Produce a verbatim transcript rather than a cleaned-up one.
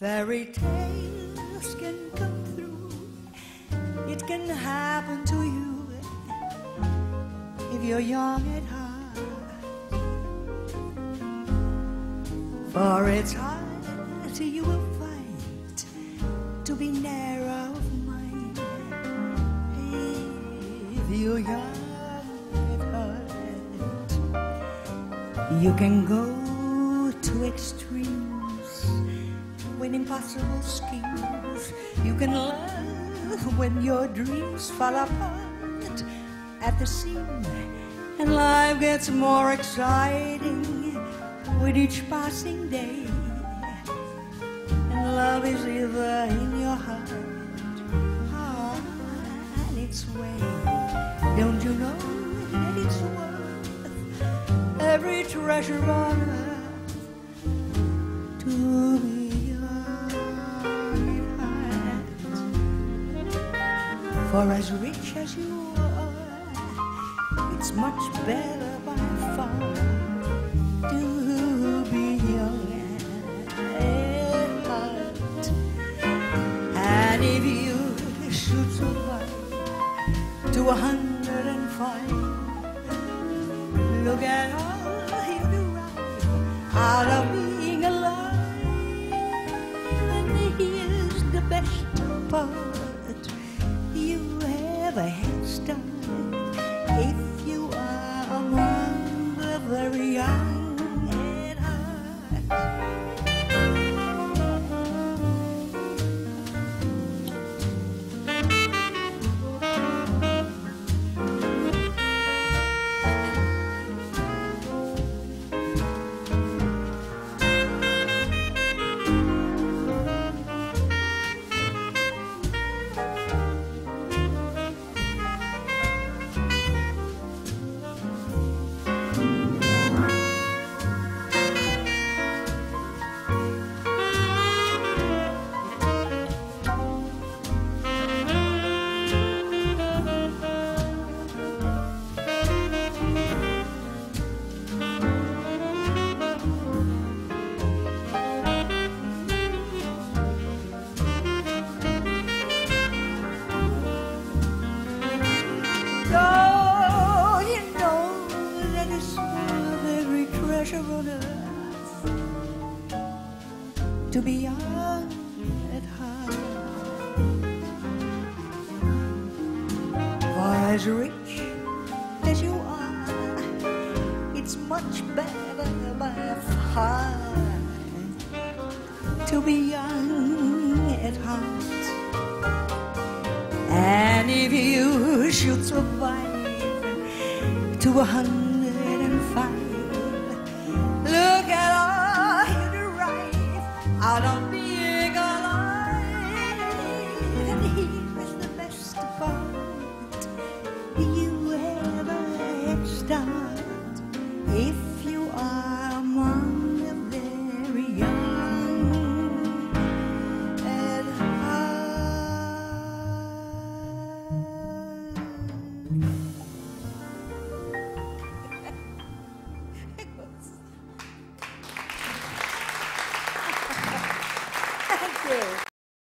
Fairy tales can come through. It can happen to you if you're young at heart. For it's hard to you will find to be narrow of mind if you're young at heart. You can go to extremes when impossible schemes. You can love when your dreams fall apart at the seam, and life gets more exciting with each passing day. And love is ever in your heart, on its way. Don't you know that it's worth every treasure on earth to be for as rich as you are, it's much better by far to be young at heart. And if you should survive to a hundred and five, look at all you derive out of being alive. And here's the best part: a head start if you are among the very young at heart. To be young at heart, for as rich as you are, it's much better by far to be young at heart. And if you should survive to a hundred and five, look at all you derive out of being alive. And here's the best part: you ever start if you are